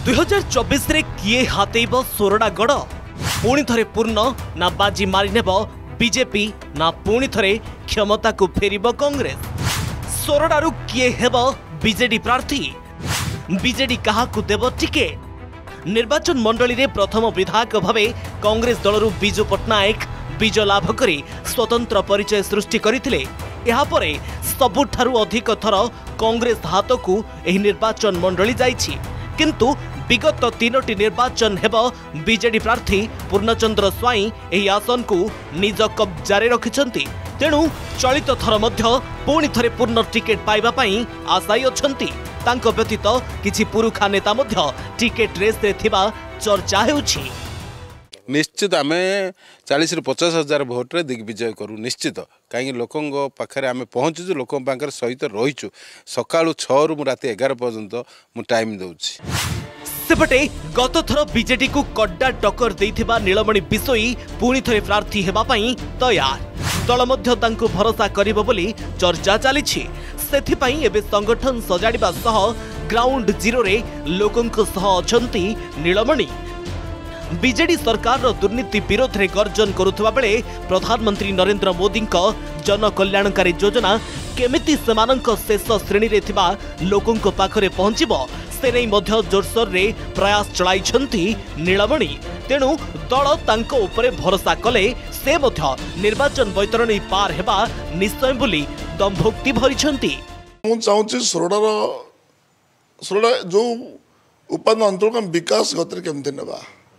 2024 रे किए हातेब सोरडागढ़ पुणी थरे पूर्ण ना बाजी मारिनेब बीजेपी ना पुणी थरे क्षमता को फेरिब कांग्रेस। सोरडारू किए हेब बीजेडी प्रार्थी, बीजेडी काहाकू देव टिकेट। निर्वाचन मंडली रे प्रथम विधायक भावे कांग्रेस दलरू बिजू पट्टनायक विजय लाभ करी स्वतंत्र परिचय सृष्टि करथिले। एहा परे सबुठारू अधिक थर कांग्रेस हाथकू एही निर्वाचन मंडली जाइछि, किंतु विगत तीनोटी निर्वाचन हेब बीजेडी प्रार्थी पूर्णचंद्र स्वाई एही आसन को निज कब्जारे रखिछंती। तेणु चलित थर मध्य पुणी थरे पूर्ण टिकेट पाइबा पई आशायी अछंती। तांको व्यतीत किछि पुरुखा नेता मध्य टिकेट रेस रे थिबा चर्चा हेउछि। निश्चित आम 40 ରୁ 50 हजार भोट रे दिग्विजय करू निश्चित, कहीं लोकों पाखे आम पहुँचु, लोकों पाखे सहित रहीचु। सकाळु 6 रु राति 11 पर्यंत मु टाइम दउछि। सेपटे गत थर बीजेडी को कड्डा टक्कर देइथिबा नीलमणि बिसोई पुणी थरे प्रार्थी हेबा पई तैयार। दल मध्य तांको भरोसा करिबो बोली चर्चा चलीछि। सेथिपई एबे संगठन सजाडिबा सह ग्राउंड जीरो रे लोकंक सह अछंती नीलमणि। बीजेडी सरकार दुर्नीति विरोध में गर्जन करुवा बेले प्रधानमंत्री नरेंद्र मोदी जन कल्याणकारी योजना केमिति सेमानंक शेष श्रेणी रे थिबा लोकंक पाखरे पहुंचिबो से नै मध्य जोरसोर रे प्रयास चलाइछंती नीलमणि। तेणु दल तांको उपरे भरोसा कले से मध्य निर्वाचन बैतरणी पार हेबा निश्चय बोली दंभोक्ति भरिछंती। मु चाहूची सोरडा जो उपान अंचल का विकास गति केमती नेबा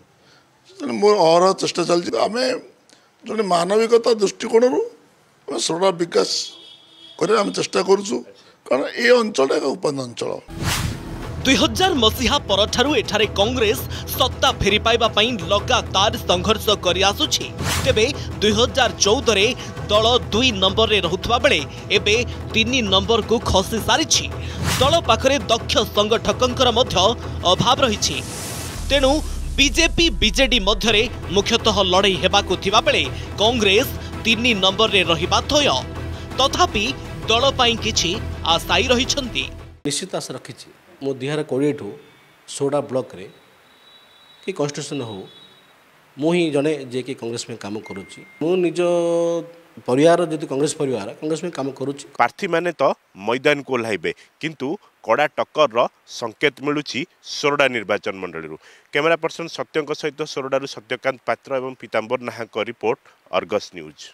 मोर अहरह चेष्टा चलती। आम जो मानविकता दृष्टिकोण सोरडा विकास कर चेष्टा करूँ, कारण ये अंचल एक उपान अंचल। 2000 मसीहा परठारु एठारे कांग्रेस सत्ता फेरी पाइबा पई लगातार संघर्ष करि आसुछि। तेबे 2014 रे दल 2 नंबर रे रहुतबा बेले एबे 3 नंबर को खसी सारिछि। दल पाखरे दक्ष संगठकंकर मध्य अभाव रहिछि। तेणु बीजेपी बीजेडी मध्यरे मुख्यतः लड़ाई हेबाकू थिबा बेले कांग्रेस 3 नंबर रे रहिबा थय। तथापि दल पई किछि आशायी रहिछंती। निश्चित आशा रखिछि मो 2020 ठू सोरडा ब्लॉक रे कि कन्स्टिट्यूशन हो मु ही जने जे कि कांग्रेस में काम करूछि। मु निज परिवार जदि कांग्रेस में काम करूछि। प्रार्थी माने तो मैदान को ओह्लाइबे, किंतु कड़ा टक्कर संकेत मिलुछि सोरडा निर्वाचन मंडली। कैमरा पर्सन सत्यंक सहित सोरडारू सत्यकांत पात्र एवं पीतांबर नाहाक रिपोर्ट, अर्गस न्यूज।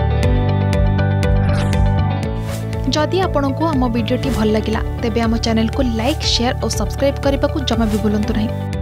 जदि आपंक आम भिडी भल लगा तेब आम चैनल को लाइक, शेयर और सब्सक्राइब करने को जमा भी भूलु नहीं।